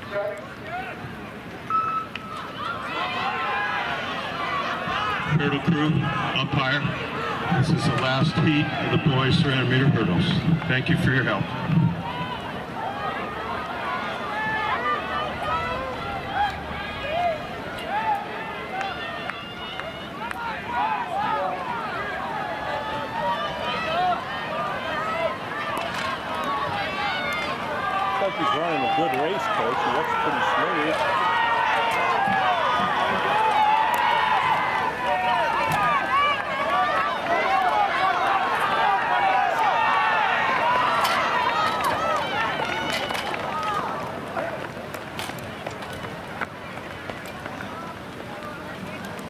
Hurdle crew, umpire. This is the last heat of the boys 300-meter hurdles. Thank you for your help. Looks like he's running a good race, Coach. He looks pretty smooth.